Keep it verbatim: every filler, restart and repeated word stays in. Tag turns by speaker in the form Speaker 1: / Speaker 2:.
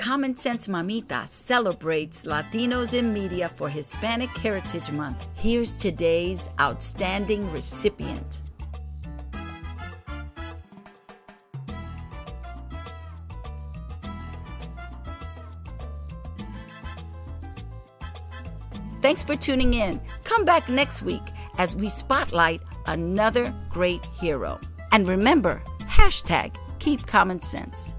Speaker 1: Common Sense Mamita celebrates Latinos in Media for Hispanic Heritage Month. Here's today's outstanding recipient. Thanks for tuning in. Come back next week as we spotlight another great hero. And remember, hashtag keep common sense.